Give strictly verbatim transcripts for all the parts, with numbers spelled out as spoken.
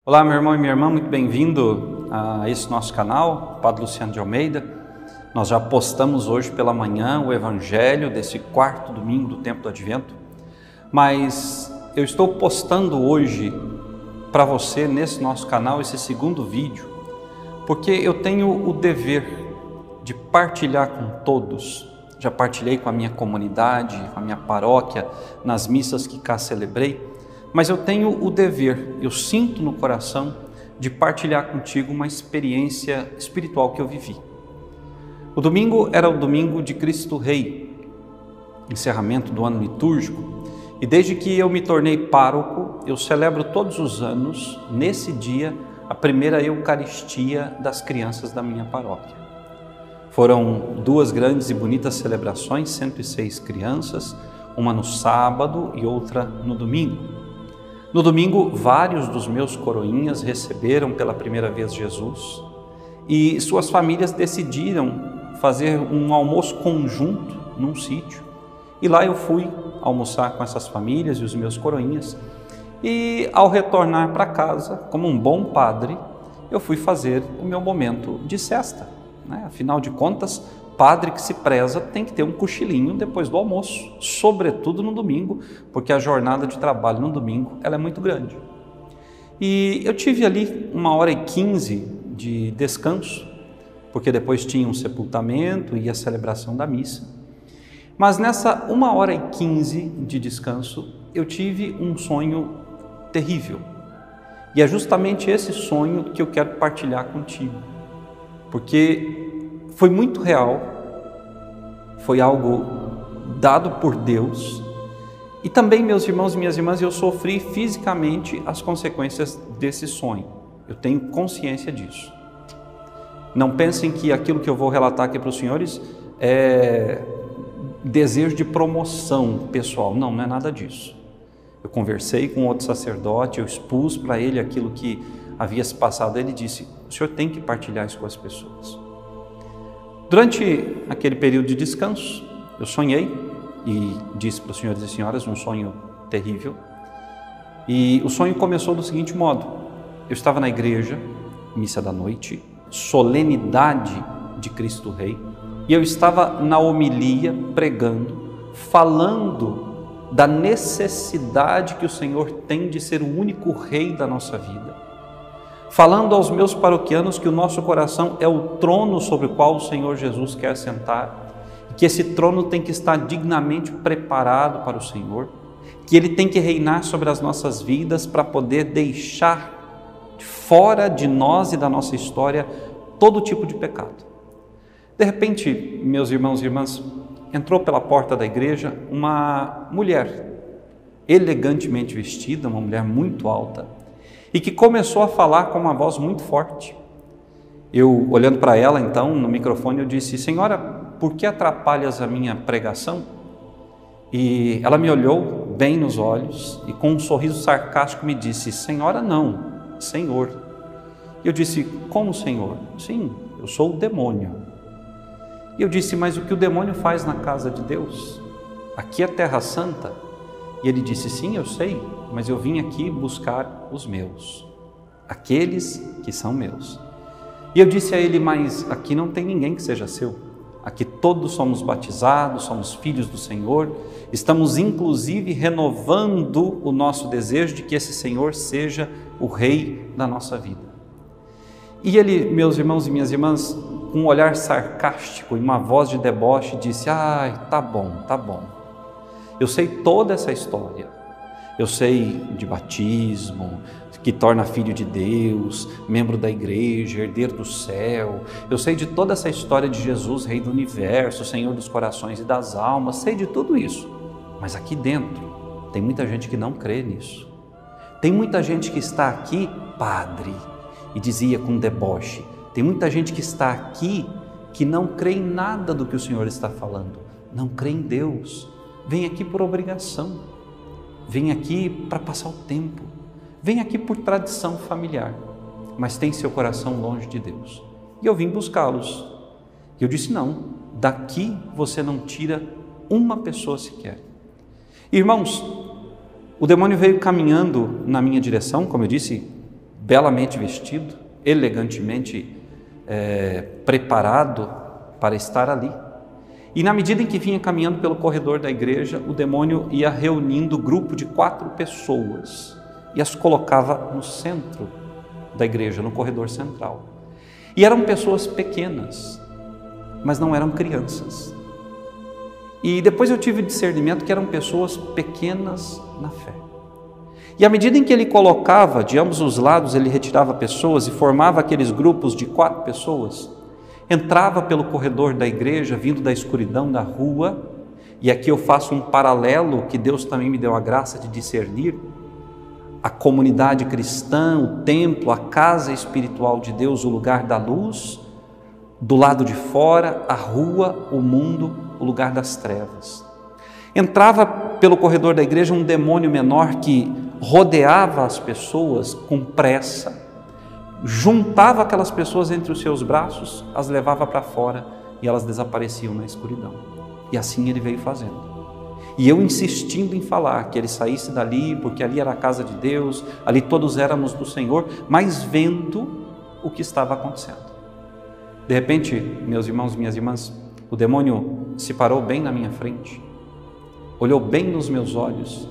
Olá, meu irmão e minha irmã, muito bem-vindo a esse nosso canal, Padre Luciano de Almeida. Nós já postamos hoje pela manhã o Evangelho desse quarto domingo do tempo do Advento, mas eu estou postando hoje para você nesse nosso canal esse segundo vídeo, porque eu tenho o dever de partilhar com todos. Já partilhei com a minha comunidade, com a minha paróquia, nas missas que cá celebrei, mas eu tenho o dever, eu sinto no coração de partilhar contigo uma experiência espiritual que eu vivi. O domingo era o domingo de Cristo Rei, encerramento do ano litúrgico, e desde que eu me tornei pároco, eu celebro todos os anos, nesse dia, a primeira Eucaristia das crianças da minha paróquia. Foram duas grandes e bonitas celebrações, cento e seis crianças, uma no sábado e outra no domingo. No domingo, vários dos meus coroinhas receberam pela primeira vez Jesus e suas famílias decidiram fazer um almoço conjunto num sítio. E lá eu fui almoçar com essas famílias e os meus coroinhas. E ao retornar para casa, como um bom padre, eu fui fazer o meu momento de sesta, né? Afinal de contas, padre que se preza tem que ter um cochilinho depois do almoço, sobretudo no domingo, porque a jornada de trabalho no domingo ela é muito grande. E eu tive ali uma hora e quinze de descanso, porque depois tinha um sepultamento e a celebração da missa. Mas nessa uma hora e quinze de descanso, eu tive um sonho terrível. E é justamente esse sonho que eu quero partilhar contigo, porque foi muito real, foi algo dado por Deus, e também, meus irmãos e minhas irmãs, eu sofri fisicamente as consequências desse sonho. Eu tenho consciência disso. Não pensem que aquilo que eu vou relatar aqui para os senhores é desejo de promoção pessoal. Não, não é nada disso. Eu conversei com outro sacerdote, eu expus para ele aquilo que havia se passado. Ele disse: o senhor tem que partilhar isso com as pessoas. Durante aquele período de descanso, eu sonhei e disse para os senhores e senhoras um sonho terrível. E o sonho começou do seguinte modo: eu estava na igreja, missa da noite, solenidade de Cristo Rei, e eu estava na homilia pregando, falando da necessidade que o Senhor tem de ser o único Rei da nossa vida. Falando aos meus paroquianos que o nosso coração é o trono sobre o qual o Senhor Jesus quer sentar, que esse trono tem que estar dignamente preparado para o Senhor, que Ele tem que reinar sobre as nossas vidas para poder deixar fora de nós e da nossa história todo tipo de pecado. De repente, meus irmãos e irmãs, entrou pela porta da igreja uma mulher elegantemente vestida, uma mulher muito alta, e que começou a falar com uma voz muito forte. Eu, olhando para ela, então, no microfone, eu disse: senhora, por que atrapalhas a minha pregação? E ela me olhou bem nos olhos e com um sorriso sarcástico me disse: senhora não, senhor. E eu disse: como senhor? Sim, eu sou o demônio. E eu disse: mas o que o demônio faz na casa de Deus? Aqui é Terra Santa. E ele disse: sim, eu sei, mas eu vim aqui buscar os meus, aqueles que são meus. E eu disse a ele: mas aqui não tem ninguém que seja seu. Aqui todos somos batizados, somos filhos do Senhor, estamos inclusive renovando o nosso desejo de que esse Senhor seja o Rei da nossa vida. E ele, meus irmãos e minhas irmãs, com um olhar sarcástico e uma voz de deboche, disse: ai, tá bom, tá bom. Eu sei toda essa história, eu sei de batismo, que torna filho de Deus, membro da igreja, herdeiro do céu, eu sei de toda essa história de Jesus, Rei do Universo, Senhor dos corações e das almas, sei de tudo isso, mas aqui dentro tem muita gente que não crê nisso, tem muita gente que está aqui, padre, e dizia com deboche, tem muita gente que está aqui que não crê em nada do que o Senhor está falando, não crê em Deus. Vem aqui por obrigação, vem aqui para passar o tempo, vem aqui por tradição familiar, mas tem seu coração longe de Deus. E eu vim buscá-los. E eu disse: não, daqui você não tira uma pessoa sequer. Irmãos, o demônio veio caminhando na minha direção, como eu disse, belamente vestido, elegantemente é, preparado para estar ali. E na medida em que vinha caminhando pelo corredor da igreja, o demônio ia reunindo um grupo de quatro pessoas e as colocava no centro da igreja, no corredor central. E eram pessoas pequenas, mas não eram crianças. E depois eu tive discernimento que eram pessoas pequenas na fé. E à medida em que ele colocava, de ambos os lados, ele retirava pessoas e formava aqueles grupos de quatro pessoas, entrava pelo corredor da igreja, vindo da escuridão da rua, e aqui eu faço um paralelo que Deus também me deu a graça de discernir, a comunidade cristã, o templo, a casa espiritual de Deus, o lugar da luz, do lado de fora, a rua, o mundo, o lugar das trevas. Entrava pelo corredor da igreja um demônio menor que rodeava as pessoas com pressa, juntava aquelas pessoas entre os seus braços, as levava para fora e elas desapareciam na escuridão. E assim ele veio fazendo. E eu insistindo em falar que ele saísse dali, porque ali era a casa de Deus, ali todos éramos do Senhor, mas vendo o que estava acontecendo. De repente, meus irmãos, minhas irmãs, o demônio se parou bem na minha frente, olhou bem nos meus olhos,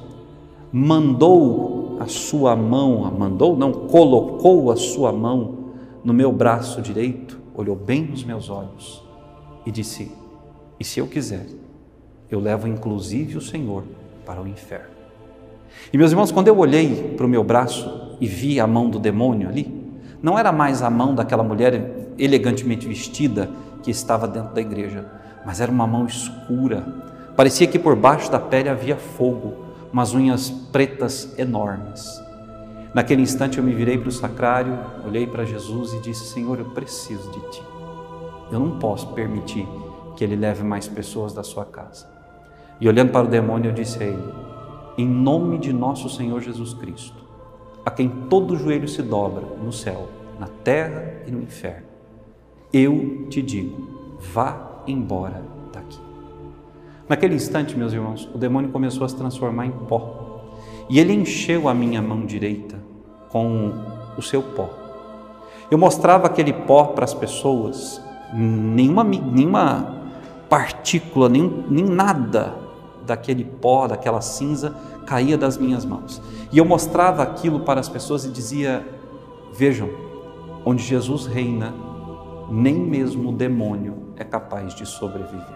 mandou a sua mão, mandou não, colocou a sua mão no meu braço direito, olhou bem nos meus olhos e disse: e se eu quiser, eu levo inclusive o Senhor para o inferno. E meus irmãos, quando eu olhei para o meu braço e vi a mão do demônio ali, não era mais a mão daquela mulher elegantemente vestida que estava dentro da igreja, mas era uma mão escura, parecia que por baixo da pele havia fogo, umas unhas pretas enormes. Naquele instante eu me virei para o sacrário, olhei para Jesus e disse: Senhor, eu preciso de Ti, eu não posso permitir que Ele leve mais pessoas da sua casa. E olhando para o demônio eu disse a ele: em nome de nosso Senhor Jesus Cristo, a quem todo joelho se dobra no céu, na terra e no inferno, eu te digo, vá embora daqui. Naquele instante, meus irmãos, o demônio começou a se transformar em pó. E ele encheu a minha mão direita com o seu pó. Eu mostrava aquele pó para as pessoas, nenhuma, nenhuma partícula, nem, nem nada daquele pó, daquela cinza caía das minhas mãos. E eu mostrava aquilo para as pessoas e dizia: vejam, onde Jesus reina, nem mesmo o demônio é capaz de sobreviver.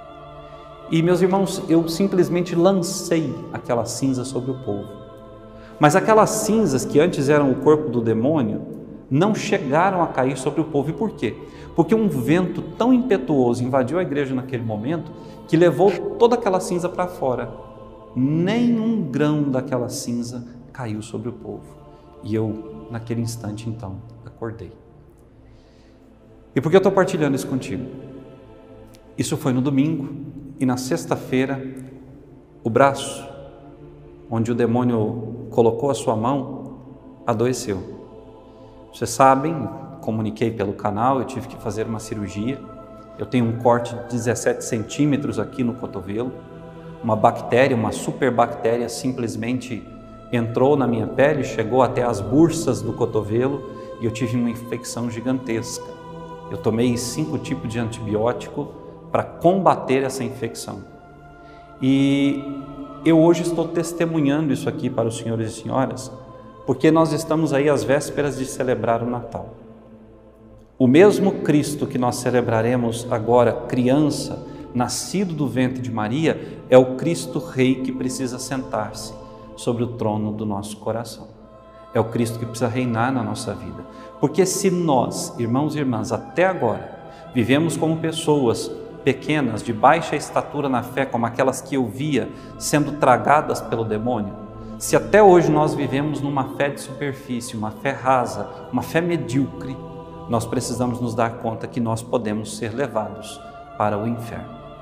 E meus irmãos, eu simplesmente lancei aquela cinza sobre o povo. Mas aquelas cinzas que antes eram o corpo do demônio, não chegaram a cair sobre o povo. E por quê? Porque um vento tão impetuoso invadiu a igreja naquele momento, que levou toda aquela cinza para fora. Nenhum grão daquela cinza caiu sobre o povo. E eu, naquele instante, então, acordei. E por que eu estou partilhando isso contigo? Isso foi no domingo, e na sexta-feira, o braço onde o demônio colocou a sua mão adoeceu. Vocês sabem, comuniquei pelo canal, eu tive que fazer uma cirurgia. Eu tenho um corte de dezessete centímetros aqui no cotovelo. Uma bactéria, uma superbactéria simplesmente entrou na minha pele, chegou até as bursas do cotovelo e eu tive uma infecção gigantesca. Eu tomei cinco tipos de antibiótico para combater essa infecção. E eu hoje estou testemunhando isso aqui para os senhores e senhoras, porque nós estamos aí às vésperas de celebrar o Natal. O mesmo Cristo que nós celebraremos agora, criança, nascido do ventre de Maria, é o Cristo Rei que precisa sentar-se sobre o trono do nosso coração. É o Cristo que precisa reinar na nossa vida. Porque se nós, irmãos e irmãs, até agora, vivemos como pessoas pequenas, de baixa estatura na fé, como aquelas que eu via sendo tragadas pelo demônio, se até hoje nós vivemos numa fé de superfície, uma fé rasa, uma fé medíocre, nós precisamos nos dar conta que nós podemos ser levados para o inferno.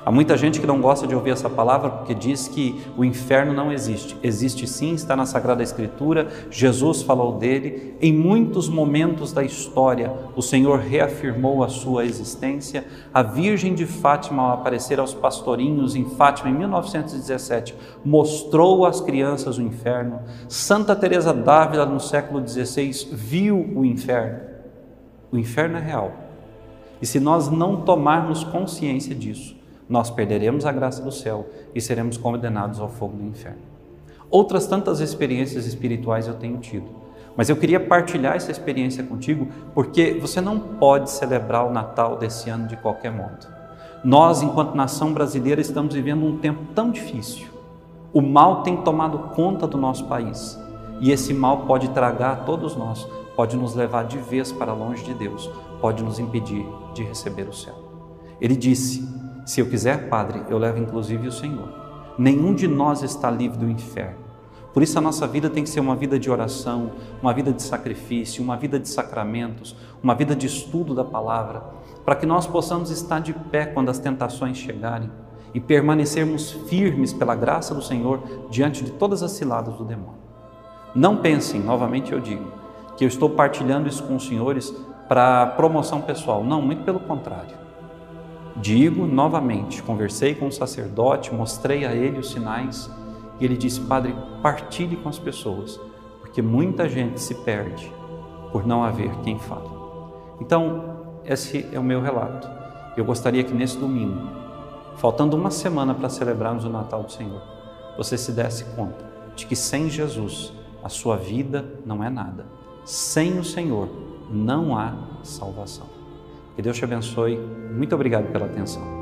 Há muita gente que não gosta de ouvir essa palavra porque diz que o inferno não existe. Existe sim, está na Sagrada Escritura, Jesus falou dele. Em muitos momentos da história, o Senhor reafirmou a sua existência. A Virgem de Fátima, ao aparecer aos pastorinhos em Fátima em mil novecentos e dezessete, mostrou às crianças o inferno. Santa Teresa d'Ávila, no século dezesseis, viu o inferno. O inferno é real. E se nós não tomarmos consciência disso, nós perderemos a graça do céu e seremos condenados ao fogo do inferno. Outras tantas experiências espirituais eu tenho tido, mas eu queria partilhar essa experiência contigo porque você não pode celebrar o Natal desse ano de qualquer modo. Nós, enquanto nação brasileira, estamos vivendo um tempo tão difícil. O mal tem tomado conta do nosso país e esse mal pode tragar a todos nós, pode nos levar de vez para longe de Deus, pode nos impedir de receber o céu. Ele disse: se eu quiser, Padre, eu levo inclusive o Senhor. Nenhum de nós está livre do inferno. Por isso a nossa vida tem que ser uma vida de oração, uma vida de sacrifício, uma vida de sacramentos, uma vida de estudo da palavra, para que nós possamos estar de pé quando as tentações chegarem e permanecermos firmes pela graça do Senhor diante de todas as ciladas do demônio. Não pensem, novamente eu digo, que eu estou partilhando isso com os senhores para promoção pessoal. Não, muito pelo contrário. Digo novamente, conversei com o sacerdote, mostrei a ele os sinais e ele disse: Padre, partilhe com as pessoas, porque muita gente se perde por não haver quem fale. Então, esse é o meu relato. Eu gostaria que nesse domingo, faltando uma semana para celebrarmos o Natal do Senhor, você se desse conta de que sem Jesus a sua vida não é nada. Sem o Senhor não há salvação. Que Deus te abençoe. Muito obrigado pela atenção.